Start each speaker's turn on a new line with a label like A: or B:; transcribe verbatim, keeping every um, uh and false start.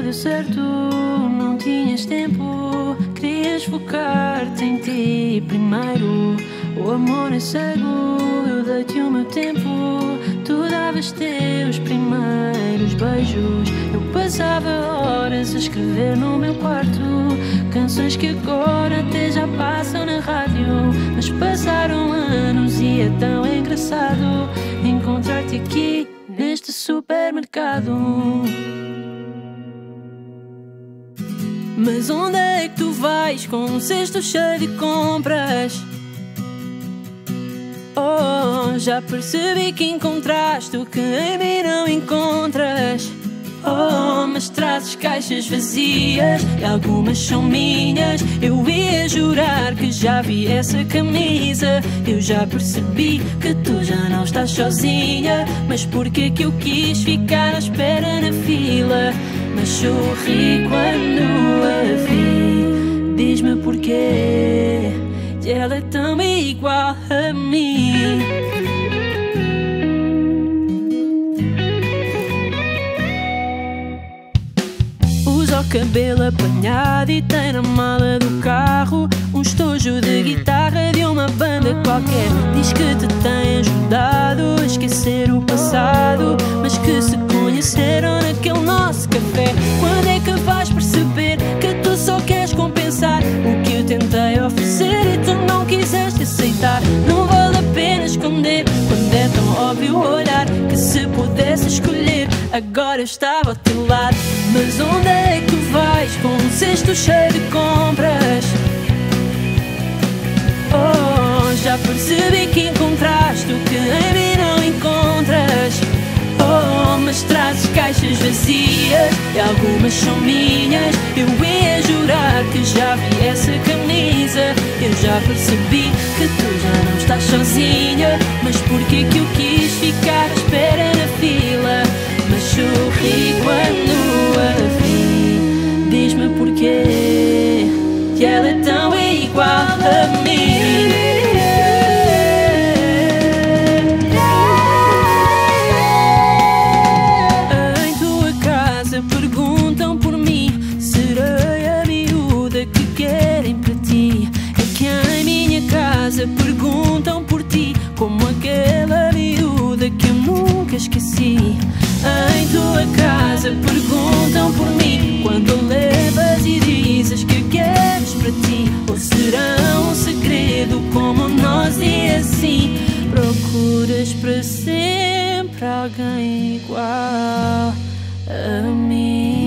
A: nada deu certo, não tinhas tempo, querias focar-te em ti primeiro. O amor é cego, eu dei-te o meu tempo, tu davas teus primeiros beijos. Eu passava horas a escrever no meu quarto canções que agora até já passam na rádio. Mas passaram anos e é tão engraçado encontrar-te aqui neste supermercado. Mas onde é que tu vais com um cesto cheio de compras? Oh, já percebi que encontraste o que em mim não encontras. Oh, mas trazes caixas vazias e algumas são minhas. Eu ia jurar que já vi essa camisa. Eu já percebi que tu já não estás sozinha. Mas porquê que eu quis ficar à espera na fila? Mas sorri quando a vi. Diz-me porquê, que ela é tão igual a mim. Usa o cabelo apanhado e tem na mala do carro um estojo de guitarra de uma banda qualquer. Diz que te tem ajudado a esquecer o passado, mas que se conheceram naquele nosso café. Quando é que vais perceber que tu só queres compensar o que eu tentei oferecer e tu não quiseste aceitar? Não vale a pena esconder quando é tão óbvio olhar que se pudesse escolher agora eu estava ao teu lado. Mas onde é que tu vais com um cesto cheio de compras? Oh, já percebi que encontraste o que em mim não encontras. Oh, mas trazes caixas vazias e algumas são minhas. Eu ia jurar que já vi essa camisa. Eu já percebi que tu já não estás sozinha. Mas porquê que eu quis ficar à espera na fila? Mas sorri quando a vi. Diz-me porquê, que ela é tão igual a mim. Em tua casa perguntam por mim, serei a miúda que querem para ti. É que em minha casa perguntam por ti, como aquela miúda que eu nunca esqueci. Em tua casa perguntam por mim, quando levas e dizes que queres para ti. Ou será um segredo como nós e assim procuras para sempre alguém igual a mim?